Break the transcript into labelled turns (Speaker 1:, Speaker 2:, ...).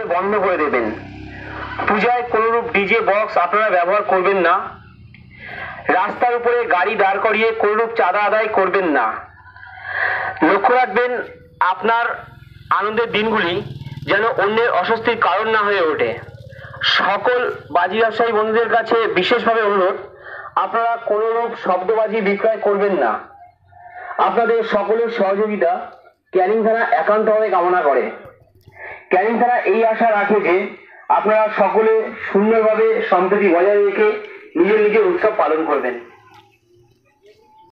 Speaker 1: বন্ধ করে দেবেন। পূজায় কোনরূপ ডিজে বক্স আপনারা ব্যবহার করবেন না। রাস্তার উপরে গাড়ি দাঁড় করিয়ে কোনরূপ চাঁদা আদায় করবেন না। লক্ষ্য রাখবেন আপনার আনন্দের দিনগুলি যেন অন্যের অস্বস্তির কারণ না হয়ে ওঠে। সকল বাজি ব্যবসায়ী বন্ধুদের কাছে বিশেষভাবে অনুরোধ, আপনারা কোনরূপ শব্দবাজি বিক্রয় করবেন না। আপনাদের সকলের সহযোগিতা ক্যানিং থানা একান্তভাবে কামনা করে। ক্যানিং থানা এই আশা রাখে যে আপনারা সকলে সুন্দরভাবে সম্প্রীতি বজায় রেখে নিজের নিজের উৎসব পালন করবেন।